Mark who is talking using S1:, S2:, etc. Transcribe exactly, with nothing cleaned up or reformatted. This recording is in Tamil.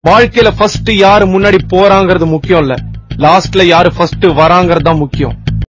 S1: வாழ்க்கையில ஃபர்ஸ்ட் யாரு முன்னாடி போறாங்கிறது முக்கியம் இல்ல, லாஸ்ட்ல யாரு ஃபர்ஸ்ட் வராங்கிறது தான் முக்கியம்.